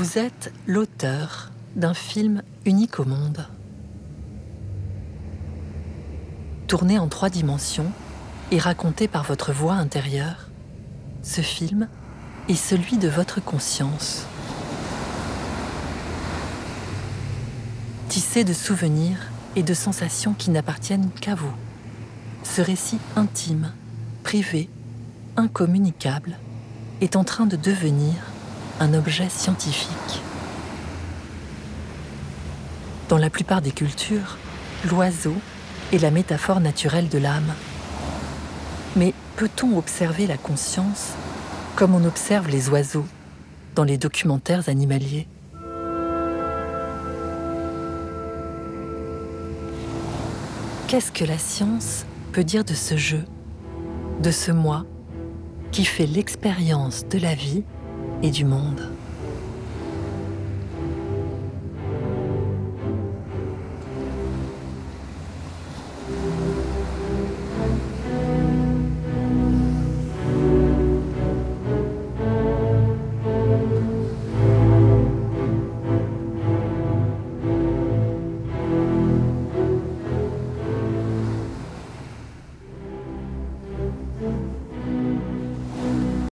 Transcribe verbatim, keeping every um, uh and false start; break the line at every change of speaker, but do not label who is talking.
Vous êtes l'auteur d'un film unique au monde. Tourné en trois dimensions et raconté par votre voix intérieure, ce film est celui de votre conscience. Tissé de souvenirs et de sensations qui n'appartiennent qu'à vous. Ce récit intime, privé, incommunicable, est en train de devenir un objet scientifique. Dans la plupart des cultures, l'oiseau est la métaphore naturelle de l'âme. Mais peut-on observer la conscience comme on observe les oiseaux dans les documentaires animaliers ? Qu'est-ce que la science peut dire de ce jeu, de ce moi qui fait l'expérience de la vie et du monde ?